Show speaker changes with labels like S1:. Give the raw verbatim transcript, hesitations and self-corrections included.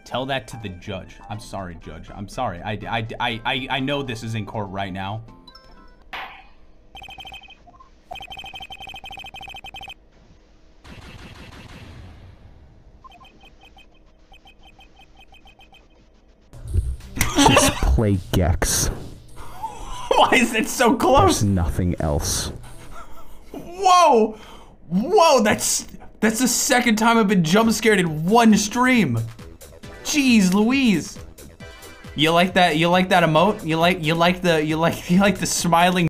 S1: Tell that to the judge. I'm sorry, judge. I'm sorry. I, I, I, I, I know this is in court right now.
S2: Just play Gex.
S1: Why is it so close?
S2: There's nothing else.
S1: Whoa! Whoa, that's that's the second time I've been jump scared in one stream. Jeez Louise. You like that you like that emote? You like you like the you like you like the smiling